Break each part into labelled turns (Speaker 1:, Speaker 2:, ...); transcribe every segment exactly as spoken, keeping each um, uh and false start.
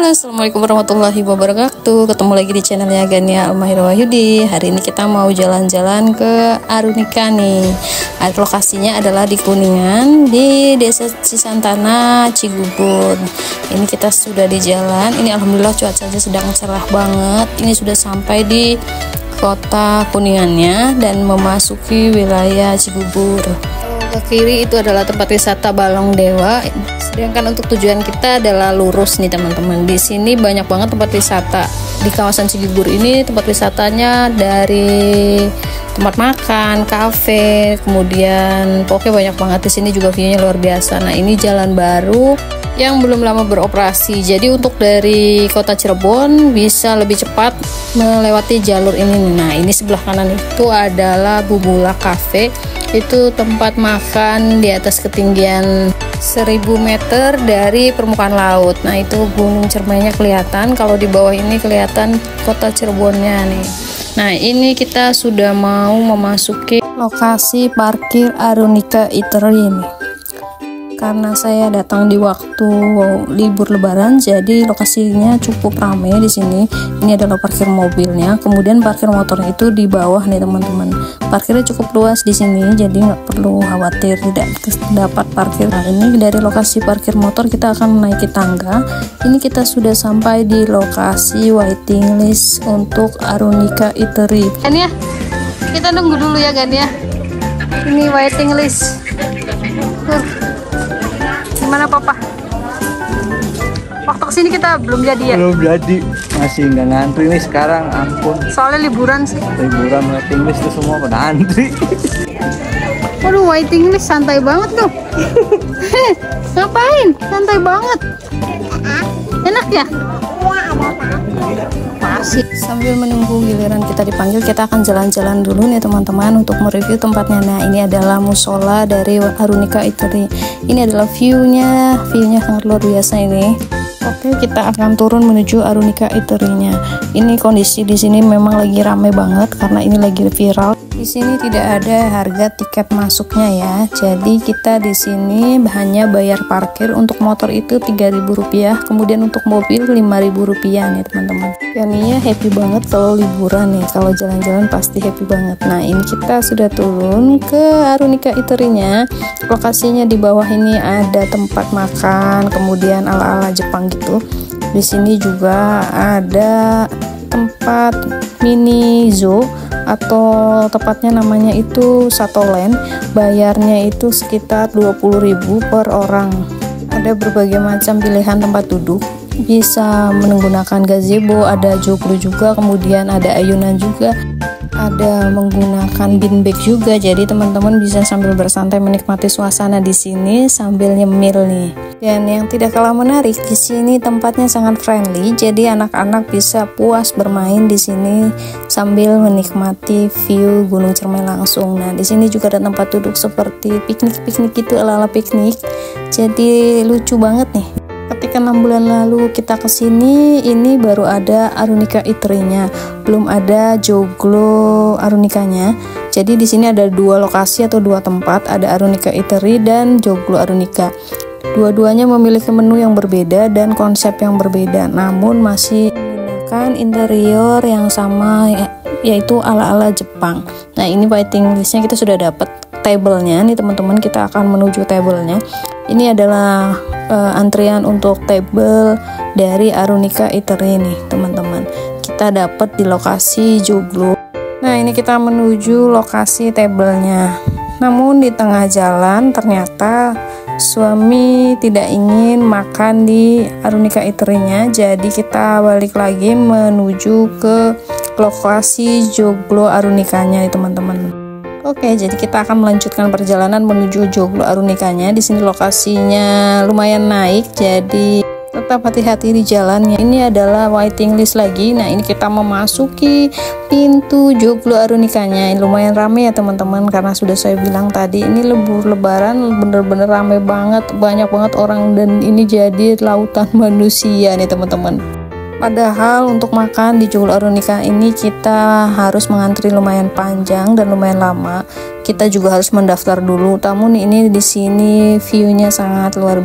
Speaker 1: Halo, assalamualaikum warahmatullahi wabarakatuh. Ketemu lagi di channelnya Gania Almahira Wahyudi. Hari ini kita mau jalan-jalan ke Arunika nih. Lokasinya adalah di Kuningan, di Desa Cisantana, Cigugur. Ini kita sudah di jalan. Ini alhamdulillah cuacanya sedang cerah banget. Ini sudah sampai di kota Kuningannya dan memasuki wilayah Cigugur. Ke kiri itu adalah tempat wisata Balong Dewa. Sedangkan untuk tujuan kita adalah lurus nih teman-teman. Di sini banyak banget tempat wisata. Di kawasan Cigugur ini tempat wisatanya dari tempat makan, kafe, kemudian pokoknya banyak banget. Di sini juga view-nya luar biasa. Nah, ini jalan baru yang belum lama beroperasi. Jadi untuk dari kota Cirebon bisa lebih cepat melewati jalur ini. Nah, ini sebelah kanan itu adalah Bubula Cafe. Itu tempat makan di atas ketinggian seribu meter dari permukaan laut. Nah, itu Gunung Cermainya kelihatan. Kalau di bawah ini kelihatan kota Cirebonnya nih. Nah, ini kita sudah mau memasuki lokasi parkir Arunika Eatery ini. Karena saya datang di waktu libur lebaran, jadi lokasinya cukup ramai di sini. Ini adalah parkir mobilnya, kemudian parkir motornya itu di bawah nih teman-teman. Parkirnya cukup luas di sini, jadi nggak perlu khawatir tidak dapat parkir. Nah, ini dari lokasi parkir motor kita akan menaiki tangga. Ini kita sudah sampai di lokasi waiting list untuk Arunika Eatery. Kan ya, kita nunggu dulu ya Gan ya. Ini waiting list. Uh. Gimana papa? Waktu kesini kita belum jadi ya?
Speaker 2: Belum jadi, masih nggak ngantri nih sekarang, ampun.
Speaker 1: Soalnya liburan sih.
Speaker 2: Liburan waiting list tuh semua pada antri.
Speaker 1: Waduh, waiting list santai banget tuh. Ngapain? Santai banget. Enak ya? Masih. Sambil menunggu giliran kita dipanggil, kita akan jalan-jalan dulu nih teman-teman untuk mereview tempatnya. Nah, ini adalah musola dari Arunika Eatery. Ini adalah view-nya, view-nya sangat luar biasa ini. Oke, kita akan turun menuju Arunika Eatery-nya. Ini kondisi di sini memang lagi rame banget karena ini lagi viral. Di sini tidak ada harga tiket masuknya ya. Jadi kita di sini hanya bayar parkir. Untuk motor itu tiga ribu rupiah, kemudian untuk mobil lima ribu rupiah nih teman-teman. Yani ya happy banget kalau liburan nih, kalau jalan-jalan pasti happy banget. Nah, ini kita sudah turun ke Arunika Eatery-nya. Lokasinya di bawah ini ada tempat makan, kemudian ala-ala Jepang gitu. Di sini juga ada tempat mini zoo atau tepatnya namanya itu Satoland. Bayarnya itu sekitar dua puluh ribu per orang. Ada berbagai macam pilihan tempat duduk, bisa menggunakan gazebo, ada joglo juga, kemudian ada ayunan juga, ada menggunakan beanbag juga. Jadi teman-teman bisa sambil bersantai menikmati suasana di sini sambil nyemil nih. Dan yang tidak kalah menarik, di sini tempatnya sangat friendly. Jadi anak-anak bisa puas bermain di sini sambil menikmati view Gunung Cermai langsung. Nah, di sini juga ada tempat duduk seperti piknik-piknik gitu, ala-ala piknik. Jadi lucu banget nih. Ketika enam bulan lalu kita kesini, ini baru ada Arunika Eatery-nya, belum ada joglo Arunikanya. Jadi di sini ada dua lokasi atau dua tempat, ada Arunika Eatery dan joglo Arunika. Dua-duanya memiliki menu yang berbeda dan konsep yang berbeda, namun masih menggunakan interior yang sama, yaitu ala-ala Jepang. Nah, ini waiting listnya kita sudah dapat tablenya nih teman-teman. Kita akan menuju tablenya. Ini adalah uh, antrian untuk table dari Arunika Eatery nih teman-teman. Kita dapat di lokasi joglo. Nah, ini kita menuju lokasi tablenya. Namun di tengah jalan ternyata suami tidak ingin makan di Arunika Eatery-nya, jadi kita balik lagi menuju ke lokasi joglo Arunikanya nih teman-teman. Oke, jadi kita akan melanjutkan perjalanan menuju joglo Arunikanya. Di sini lokasinya lumayan naik, jadi tetap hati-hati di jalannya. Ini adalah waiting list lagi. Nah, ini kita memasuki pintu joglo Arunikanya. Ini lumayan rame ya teman-teman, karena sudah saya bilang tadi ini libur lebaran bener-bener rame banget, banyak banget orang, dan ini jadi lautan manusia nih teman-teman. Padahal untuk makan di joglo Arunika ini kita harus mengantri lumayan panjang dan lumayan lama. Kita juga harus mendaftar dulu. Namun ini di sini view-nya sangat luar biasa.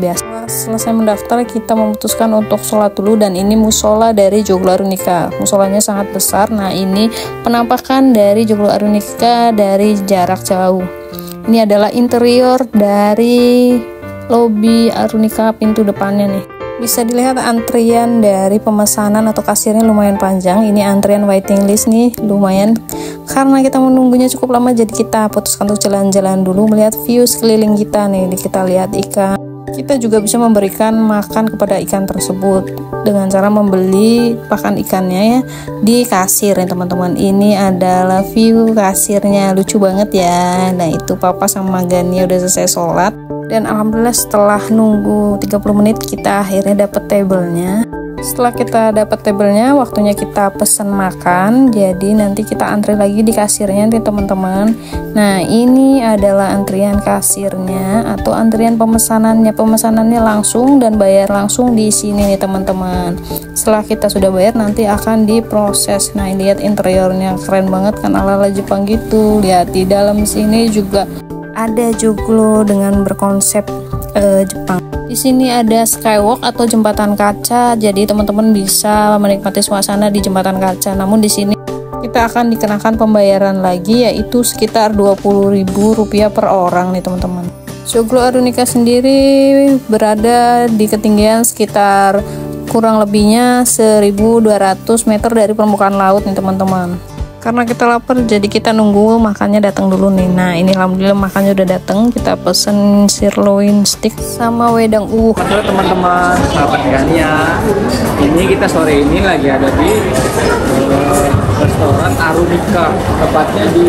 Speaker 1: Selesai mendaftar, kita memutuskan untuk sholat dulu, dan ini musola dari Joglo Arunika. Musolanya sangat besar. Nah, ini penampakan dari Joglo Arunika dari jarak jauh. Ini adalah interior dari lobi Arunika, pintu depannya nih. Bisa dilihat antrian dari pemesanan atau kasirnya lumayan panjang. Ini antrian waiting list nih, lumayan. Karena kita menunggunya cukup lama, jadi kita putuskan untuk jalan-jalan dulu, melihat view sekeliling kita nih. Kita lihat ikan. Kita juga bisa memberikan makan kepada ikan tersebut dengan cara membeli pakan ikannya ya di kasir ya teman-teman. Ini adalah view kasirnya, lucu banget ya. Nah, itu Papa sama Gania udah selesai sholat. Dan alhamdulillah setelah nunggu tiga puluh menit kita akhirnya dapat tablenya. Setelah kita dapat tablenya, waktunya kita pesan makan. Jadi nanti kita antri lagi di kasirnya nih teman-teman. Nah, ini adalah antrian kasirnya atau antrian pemesanannya. Pemesanannya langsung dan bayar langsung di sini nih teman-teman. Setelah kita sudah bayar, nanti akan diproses. Nah, lihat interiornya keren banget kan, ala-ala Jepang gitu. Lihat di dalam sini juga ada joglo dengan berkonsep uh, Jepang. Di sini ada skywalk atau jembatan kaca, jadi teman-teman bisa menikmati suasana di jembatan kaca. Namun di sini kita akan dikenakan pembayaran lagi, yaitu sekitar dua puluh ribu rupiah per orang nih teman-teman. Joglo Arunika sendiri berada di ketinggian sekitar kurang lebihnya seribu dua ratus meter dari permukaan laut nih teman-teman. Karena kita lapar, jadi kita nunggu makannya datang dulu nih. Nah, ini alhamdulillah makannya udah datang. Kita pesen sirloin steak sama wedang uh.
Speaker 2: Halo teman-teman, sahabat Gania. Ini kita sore ini lagi ada di uh, restoran Arunika, tepatnya di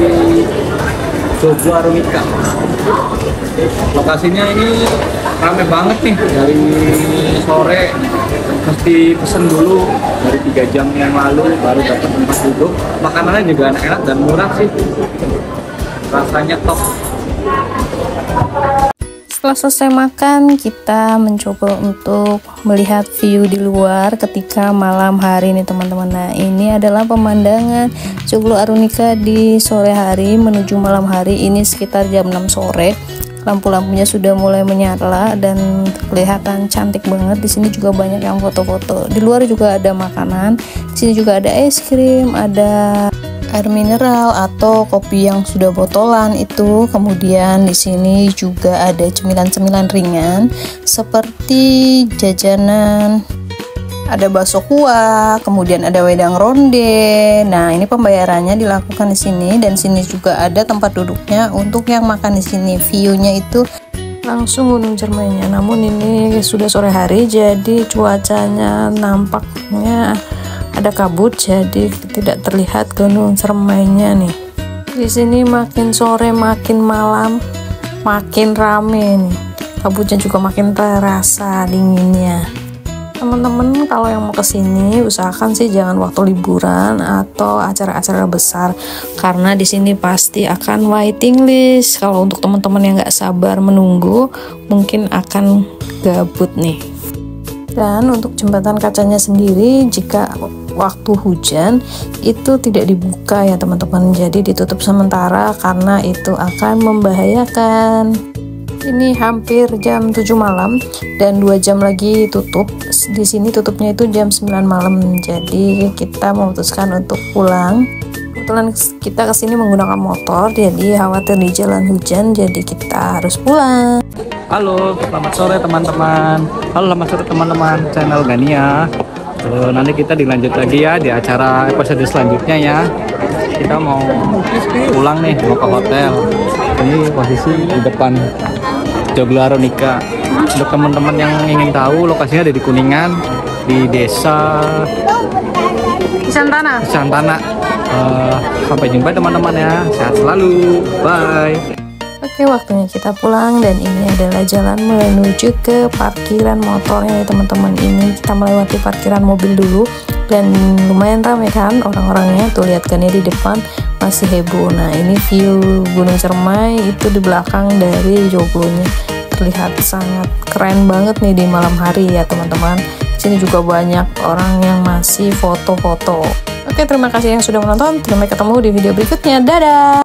Speaker 2: Joglo Arunika. Lokasinya ini rame banget nih, dari sore mesti pesen dulu dari tiga jam yang lalu baru dapat tempat duduk. Makanannya juga enak-enak dan murah sih, rasanya top.
Speaker 1: Setelah selesai makan, kita mencoba untuk melihat view di luar ketika malam hari nih teman-teman. Nah, ini adalah pemandangan Joglo Arunika di sore hari menuju malam hari. Ini sekitar jam enam sore. Lampu-lampunya sudah mulai menyala dan kelihatan cantik banget. Di sini juga banyak yang foto-foto. Di luar juga ada makanan. Di sini juga ada es krim, ada air mineral atau kopi yang sudah botolan itu. Kemudian di sini juga ada cemilan-cemilan ringan seperti jajanan, ada bakso kuah, kemudian ada wedang ronde. Nah, ini pembayarannya dilakukan di sini, dan sini juga ada tempat duduknya untuk yang makan di sini. View-nya itu langsung Gunung Cermainya. Namun ini sudah sore hari, jadi cuacanya nampaknya ada kabut, jadi tidak terlihat Gunung Cermainya nih. Di sini makin sore makin malam makin rame nih. Kabutnya juga makin terasa dinginnya. Teman-teman kalau yang mau kesini usahakan sih jangan waktu liburan atau acara-acara besar, karena di sini pasti akan waiting list. Kalau untuk teman-teman yang nggak sabar menunggu, mungkin akan gabut nih. Dan untuk jembatan kacanya sendiri, jika waktu hujan itu tidak dibuka ya teman-teman, jadi ditutup sementara karena itu akan membahayakan. Ini hampir jam tujuh malam dan dua jam lagi tutup. Di sini tutupnya itu jam sembilan malam. Jadi kita memutuskan untuk pulang. Kebetulan kita kesini menggunakan motor, jadi khawatir di jalan hujan, jadi kita harus pulang.
Speaker 2: Halo, selamat sore teman-teman. Halo, selamat sore teman-teman channel Gania. Uh, nanti kita dilanjut lagi ya di acara episode selanjutnya ya. Kita mau pulang nih, mau ke hotel. Ini posisi di depan Joglo Arunika. Untuk teman-teman yang ingin tahu, lokasinya ada di Kuningan, di desa
Speaker 1: Santana.
Speaker 2: Santana. Uh, sampai jumpa teman-teman ya. Sehat selalu. Bye.
Speaker 1: Oke, waktunya kita pulang, dan ini adalah jalan menuju ke parkiran motornya ya teman-teman. Ini kita melewati parkiran mobil dulu, dan lumayan ramai kan orang-orangnya. Tuh lihat kan ya, di depan masih heboh. Nah, ini view Gunung Cermai itu di belakang dari Joglonya. Terlihat sangat keren banget nih di malam hari ya teman-teman. Sini juga banyak orang yang masih foto-foto. Oke, terima kasih yang sudah menonton. Sampai ketemu di video berikutnya. Dadah.